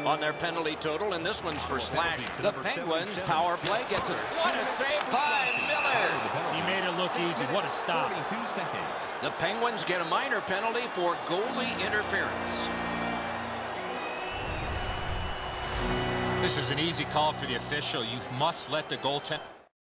on their penalty total, and this one's for Slash. The Penguins power play gets it. What a save by Miller! He made it look easy. What a stop. The Penguins get a minor penalty for goalie interference. This is an easy call for the official. You must let the goaltender...